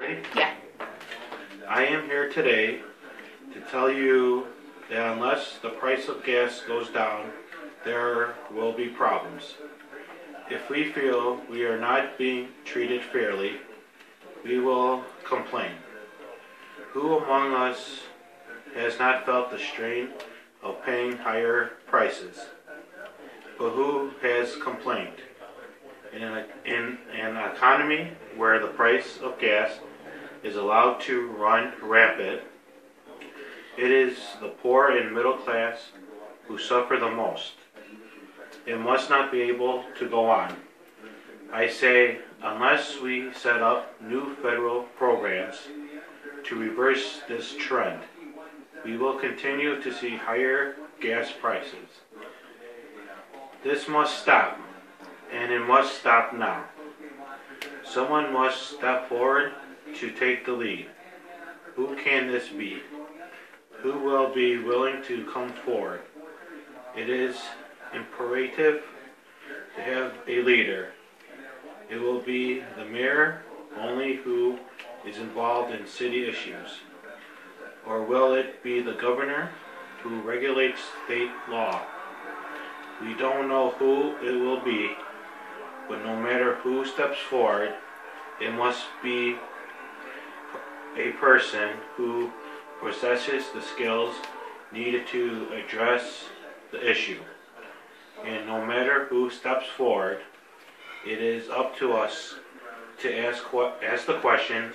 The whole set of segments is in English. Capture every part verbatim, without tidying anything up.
ready? Yeah. I am here today to tell you that unless the price of gas goes down, there will be problems. If we feel we are not being treated fairly, we will complain. Who among us has not felt the strain of paying higher prices? But who has complained? In an, in an economy where the price of gas is allowed to run rampant, it is the poor and middle class who suffer the most. It must not be able to go on. I say, unless we set up new federal programs to reverse this trend, we will continue to see higher gas prices. This must stop, and it must stop now. Someone must step forward to take the lead. Who can this be? Who will be willing to come forward? It is imperative to have a leader. It will be the mayor only who is involved in city issues? Or will it be the governor who regulates state law? We don't know who it will be, but no matter who steps forward, it must be a person who possesses the skills needed to address the issue. And no matter who steps forward, it is up to us to ask, ask the questions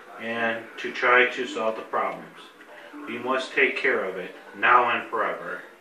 and to try to solve the problems. We must take care of it now and forever.